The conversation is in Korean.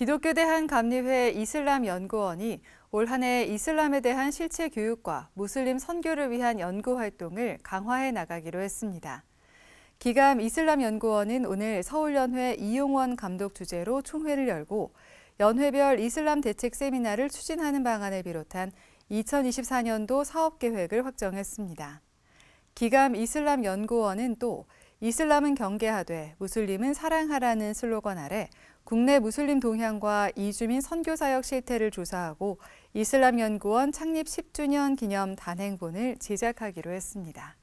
기독교 대한감리회 이슬람연구원이 올 한 해 이슬람에 대한 실체 교육과 무슬림 선교를 위한 연구 활동을 강화해 나가기로 했습니다. 기감 이슬람연구원은 오늘 서울연회 이용원 감독 주재로 총회를 열고 연회별 이슬람 대책 세미나를 추진하는 방안을 비롯한 2024년도 사업계획을 확정했습니다. 기감 이슬람연구원은 또 이슬람은 경계하되 무슬림은 사랑하라는 슬로건 아래 국내 무슬림 동향과 이주민 선교사역 실태를 조사하고 이슬람연구원 창립 10주년 기념 단행본을 제작하기로 했습니다.